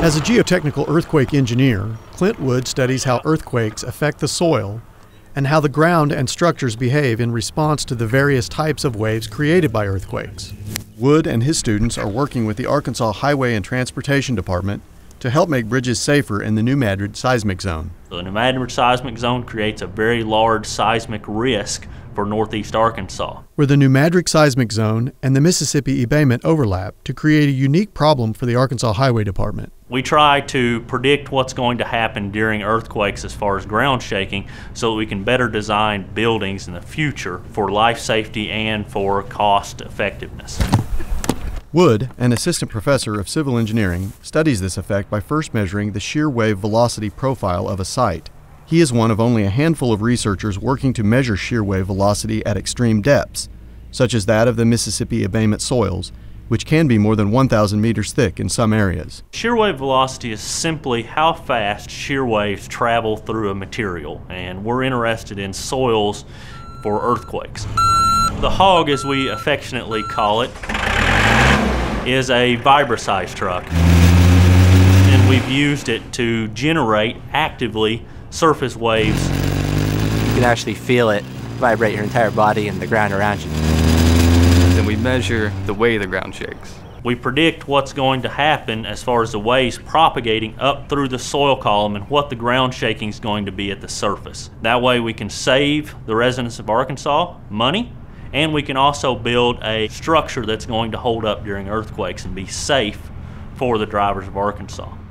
As a geotechnical earthquake engineer, Clint Wood studies how earthquakes affect the soil and how the ground and structures behave in response to the various types of waves created by earthquakes. Wood and his students are working with the Arkansas Highway and Transportation Department to help make bridges safer in the New Madrid seismic zone. The New Madrid seismic zone creates a very large seismic risk for northeast Arkansas, where the New Madrid seismic zone and the Mississippi embayment overlap to create a unique problem for the Arkansas Highway Department. We try to predict what's going to happen during earthquakes as far as ground shaking so that we can better design buildings in the future for life safety and for cost effectiveness. Wood, an assistant professor of civil engineering, studies this effect by first measuring the shear wave velocity profile of a site. He is one of only a handful of researchers working to measure shear wave velocity at extreme depths, such as that of the Mississippi embayment soils, which can be more than 1,000 meters thick in some areas. Shear wave velocity is simply how fast shear waves travel through a material, and we're interested in soils for earthquakes. The hog, as we affectionately call it, is a vibra-size truck, and we've used it to generate actively surface waves. You can actually feel it vibrate your entire body and the ground around you. Then we measure the way the ground shakes. We predict what's going to happen as far as the waves propagating up through the soil column and what the ground shaking is going to be at the surface. That way we can save the residents of Arkansas money, and we can also build a structure that's going to hold up during earthquakes and be safe for the drivers of Arkansas.